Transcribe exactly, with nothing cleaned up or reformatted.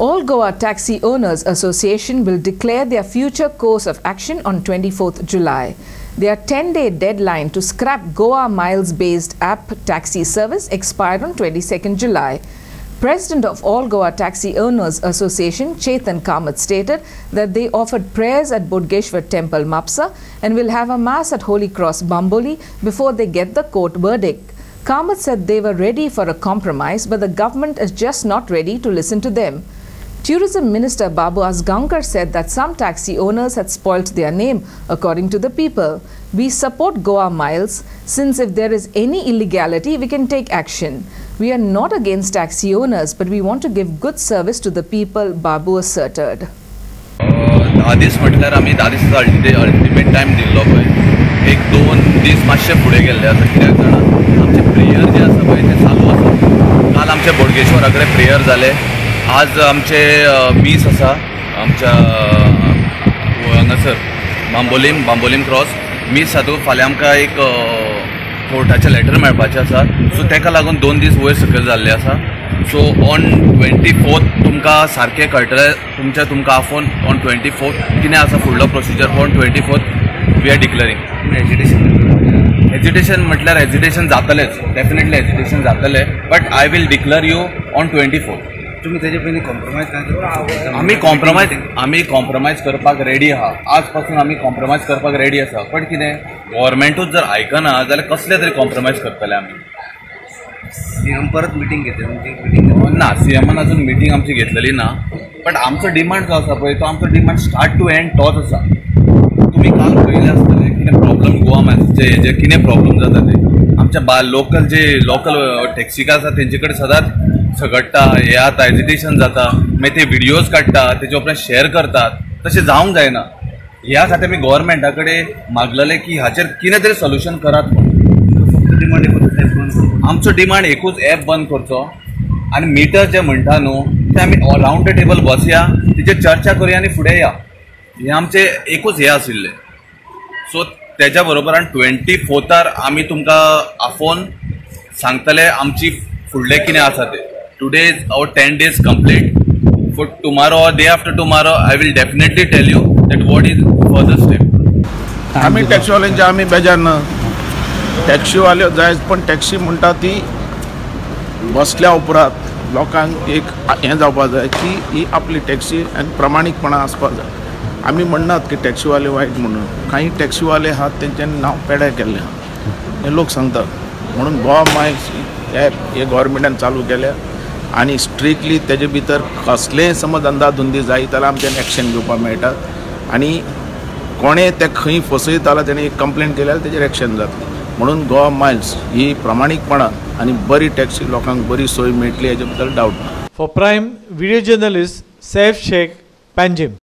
All Goa Taxi Owners Association will declare their future course of action on twenty-fourth July. Their ten-day deadline to scrap Goa Miles-based app taxi service expired on twenty-second July. President of All Goa Taxi Owners Association, Chetan Kamath, stated that they offered prayers at Bodgeshwar Temple, Mapsa, and will have a mass at Holy Cross, Bamboli, before they get the court verdict. Kamath said they were ready for a compromise, but the government is just not ready to listen to them. Tourism Minister Babu Asgankar said that some taxi owners had spoilt their name, according to the people. We support Goa Miles, since if there is any illegality, we can take action. We are not against taxi owners, but we want to give good service to the people, Babu asserted. धा दीस म्हटल्यार आमी धा दीस ultimate time दिल्लो पळय एक दोन दीस मातशे फुडें गेल्ले आसा कित्याक जाणा आमचे प्रेयर जे आसा पळय ते चालू आसा काल आमचे बोडगेश्वरा कडेन प्रेयर जाले आज आमचे मीस आसा आमच्या हांगासर बांबोलीम बांबोलीम क्रॉस मीस जातूंत फाल्यां आमकां एक कोर्टाचें लेटर मेळपाचें आसा सो तेका लागून दोन दीस वयर सकयल जाल्ले आसा सो ऑन ट्वेंटी फोर्थ तुमकां सारकें कळटलें तुमच्या तुमकां आफोन ऑन ट्वेंटी फोर्थ कितें आसा फुडलो procedure on twenty fourth we are declaring agitation agitation म्हटल्यार एजिटेशन जातलेंच डेफिनेटली एजिटेशन जातलें but I will declare you on twenty fourth तुम्ही तेजे पयलीं कॉम्प्रोमायज काय आमी कॉम्प्रोमायज आमी कॉम्प्रोमायज करपाक रेडी आहा आज पासून आमी कॉम्प्रोमायज करपाक रेडी आसा पण कितें गव्हर्मेंटूच जर आयकना जाल्यार कसले तरी कॉम्प्रोमायज करतले आमी सीएम परत मिटींग घेतली मिटींग ना सीएमान अजून मिटींग आमची घेतलेली ना बट आमचो डिमांड जो आसा पळय तो आमचो डिमांड स्टार्ट टू एंड तोच आसा तुमी काल पळयलें आसतलें कितें प्रॉब्लम गोवा मायल्सचे हेजे कितें प्रॉब्लम जाता ते आमच्या बा लोकल जे लोकल टॅक्सिकार आसा तेंचे कडेन सदांच झगडटा हे आता एजिटेशन जाता मागीर ते व्हिडियोज काडटा तेजे उपरांत शेअर करतात तशें जावंक जायना ह्या खातीर आमी गव्हर्मेंटा कडेन मागलेलें की हाचेर कितें तरी सोल्युशन करात डिमांड आमचो डिमांड एकूच ॲप बंद करचो आनी मिटर जे म्हणटा न्हू ते आमी रावंड द टेबल बसया तेजेर चर्चा करुया आनी फुडें या हें आमचें एकूच हें आशिल्लें सो तेज्या बरोबर आनी ट्वेंटी फोर्थार आमी तुमकां आफोन सांगतले आमची फुडलें कितें आसा तें today is our ten days complete for tomorrow or day after tomorrow I will definitely tell you that what is further step आमी टॅक्सीवाल्यांचे आमी बेजार ना टॅक्सीवाल्यो जाय पण टॅक्सी म्हणटा ती बसल्या उपरांत लोकांक एक हें जावपाक जाय की ही आपली टॅक्सी आनी प्रमाणीकपणां आसपाक जाय आमी म्हणनात की टॅक्सीवाले वायट म्हणून काही टॅक्सीवाले आहात तेंच्यांनी नांव पेड्यार केल्लें आहा हे लोक सांगतात म्हणून गोवा मायल्स ॲप हे गव्हर्मेंटान चालू केल्या आनी स्ट्रिक्टली तेजे भितर कसलेंय समज अंदाधुंदी जायत जाल्यार आमच्यान एक्शन घेवपाक मेळटा आनी कोणें ते खंय फसयत जाल्यार तेणें एक कंप्लेंट केल्यार तेजेर एक्शन जातलें म्हणून गोवा मायल्स ही प्रामाणीकपणान आनी बरी टॅक्सी लोकांक बरी सोय मेळटली हेजे बद्दल डावट ना. For prime video journalist Saif Sheikh, Panjim.